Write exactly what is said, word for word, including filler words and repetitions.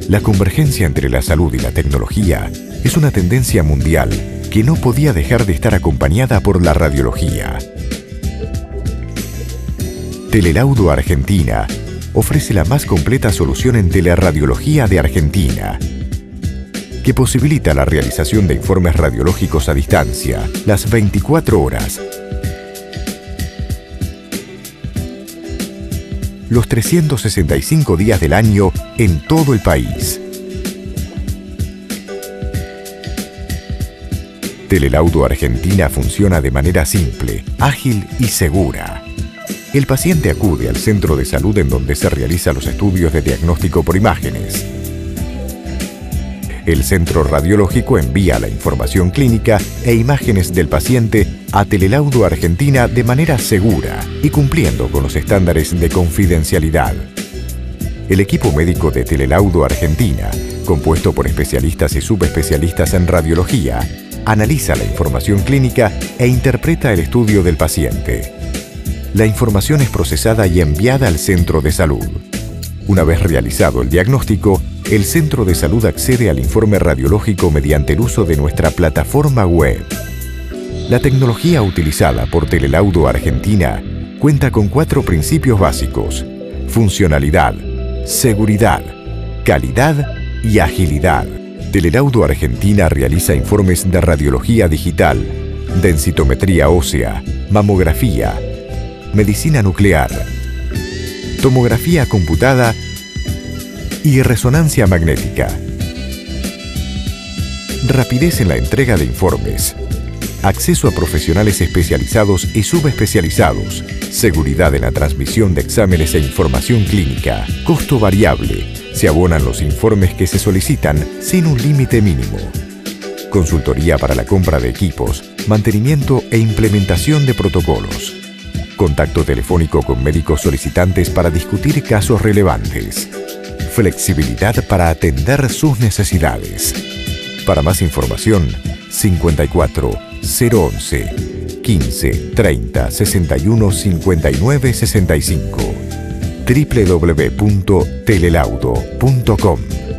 La convergencia entre la salud y la tecnología es una tendencia mundial que no podía dejar de estar acompañada por la radiología. Telelaudo Argentina ofrece la más completa solución en teleradiología de Argentina, que posibilita la realización de informes radiológicos a distancia, las veinticuatro horas, los trescientos sesenta y cinco días del año en todo el país. Telelaudo Argentina funciona de manera simple, ágil y segura. El paciente acude al centro de salud en donde se realizan los estudios de diagnóstico por imágenes. El centro radiológico envía la información clínica e imágenes del paciente a Telelaudo Argentina de manera segura y cumpliendo con los estándares de confidencialidad. El equipo médico de Telelaudo Argentina, compuesto por especialistas y subespecialistas en radiología, analiza la información clínica e interpreta el estudio del paciente. La información es procesada y enviada al centro de salud. Una vez realizado el diagnóstico, el centro de salud accede al informe radiológico mediante el uso de nuestra plataforma web. La tecnología utilizada por Telelaudo Argentina cuenta con cuatro principios básicos: funcionalidad, seguridad, calidad y agilidad. Telelaudo Argentina realiza informes de radiología digital, densitometría ósea, mamografía, medicina nuclear, tomografía computada y resonancia magnética. Rapidez en la entrega de informes, acceso a profesionales especializados y subespecializados, seguridad en la transmisión de exámenes e información clínica, costo variable, se abonan los informes que se solicitan sin un límite mínimo. Consultoría para la compra de equipos, mantenimiento e implementación de protocolos. Contacto telefónico con médicos solicitantes para discutir casos relevantes. Flexibilidad para atender sus necesidades. Para más información, cincuenta y cuatro, cero once, quince, treinta, sesenta y uno, cincuenta y nueve, sesenta y cinco. doble u doble u doble u punto telelaudo punto com